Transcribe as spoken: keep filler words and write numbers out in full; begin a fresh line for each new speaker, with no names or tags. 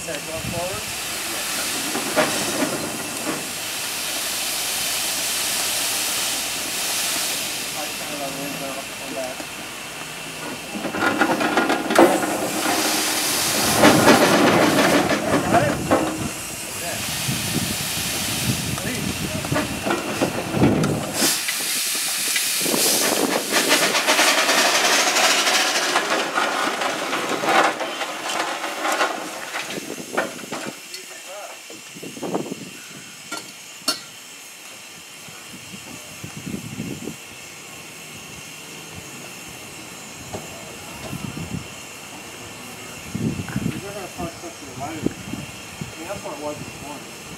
Okay, going forward? I kind of on the window on that. Got it? Okay. Please. You're going to find something lighter. I mean, that's what it was this morning.